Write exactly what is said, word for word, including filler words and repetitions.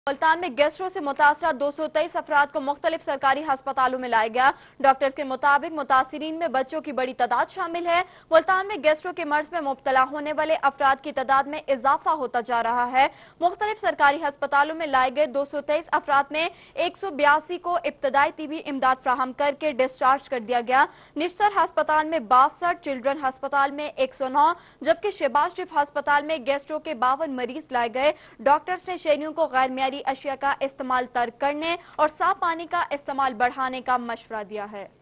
मुल्तान में गैस्ट्रो से मुतासरा दो सौ तेईस अफराद को मुख्तलिफ सरकारी अस्पतालों में लाया गया। डॉक्टर्स के मुताबिक मुतासिरीन में बच्चों की बड़ी तादाद शामिल है। मुल्तान में गैस्ट्रो के मर्ज में मुब्तला होने वाले अफराद की तादाद में इजाफा होता जा रहा है। मुख्तलिफ सरकारी अस्पतालों में लाए गए दो सौ तेईस अफराद में एक सौ बयासी को इब्तदाई तिबी इमदाद फ्राहम करके डिस्चार्ज कर दिया गया। निश्तर अस्पताल में बासठ, चिल्ड्रन अस्पताल में एक सौ नौ जबकि शहबाज शरीफ अस्पताल में गैस्ट्रो के बावन मरीज लाए गए। डॉक्टर्स ने शहरियों को गैर मियारी अशिया का इस्तेमाल तर्क करने और साफ पानी का इस्तेमाल बढ़ाने का मशवरा दिया है।